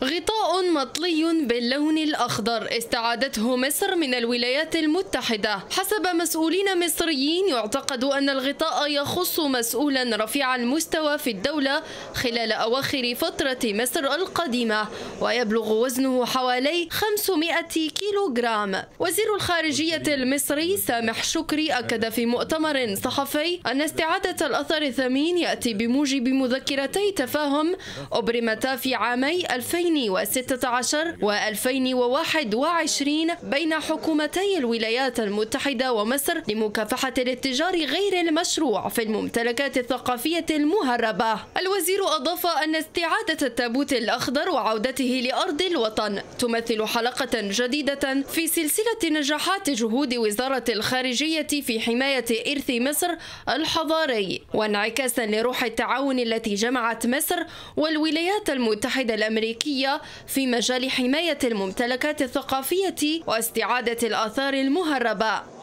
غطاء مطلي باللون الأخضر استعادته مصر من الولايات المتحدة. حسب مسؤولين مصريين يعتقد أن الغطاء يخص مسؤولا رفيع المستوى في الدولة خلال أواخر فترة مصر القديمة، ويبلغ وزنه حوالي 500 كيلوغرام. وزير الخارجية المصري سامح شكري أكد في مؤتمر صحفي أن استعادة الأثر الثمين يأتي بموجب مذكرتي تفاهم أبرمتا في عامي 2016 و2021 بين حكومتي الولايات المتحدة ومصر لمكافحة الاتجار غير المشروع في الممتلكات الثقافية المهربة. الوزير أضاف أن استعادة التابوت الأخضر وعودته لأرض الوطن تمثل حلقة جديدة في سلسلة نجاحات جهود وزارة الخارجية في حماية إرث مصر الحضاري، وانعكاسا لروح التعاون التي جمعت مصر والولايات المتحدة الأمريكية في مجال حماية الممتلكات الثقافية واستعادة الآثار المهربة.